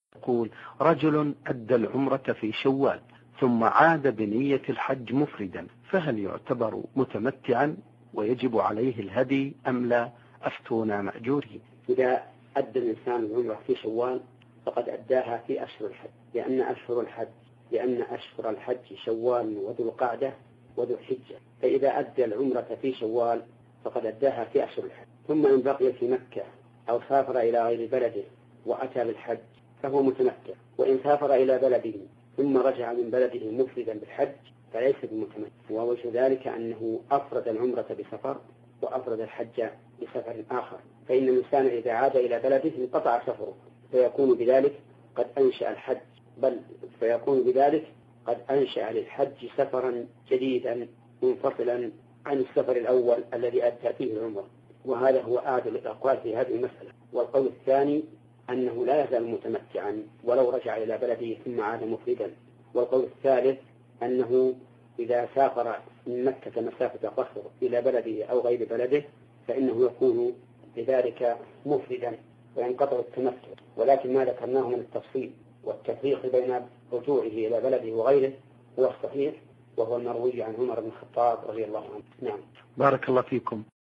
يقول: رجل أدى العمرة في شوال ثم عاد بنية الحج مفردا، فهل يعتبر متمتعا ويجب عليه الهدي أم لا؟ أفتونا مأجورين. إذا أدى الإنسان العمرة في شوال فقد أداها في أشهر الحج، لأن أشهر الحج شوال وذو القعدة وذو الحجة، فإذا أدى العمرة في شوال فقد أداها في أشهر الحج. ثم إن بقي في مكة أو سافر إلى غير بلده وأتى بالحج فهو متمتع، وإن سافر إلى بلده ثم رجع من بلده مفردا بالحج فليس بمتمتع. ووجه ذلك أنه أفرد العمرة بسفر وأفرد الحج بسفر آخر، فإن الإنسان إذا عاد إلى بلده انقطع سفره فيكون بذلك قد أنشأ للحج سفرا جديدا منفصلا عن السفر الأول الذي أدى فيه العمرة. وهذا هو أعدل الأقوال في هذه المسألة. والقول الثاني أنه لا يزال متمتعا ولو رجع إلى بلده ثم عاد مفردا. والقول الثالث أنه إذا سافر من مكة مسافة قصر إلى بلده أو غير بلده فإنه يكون بذلك مفردا وينقطع التمتع. ولكن ما ذكرناه من التفصيل والتفريق بين رجوعه إلى بلده وغيره هو الصحيح، وهو المروي عن عمر بن الخطاب رضي الله عنه. نعم. بارك الله فيكم.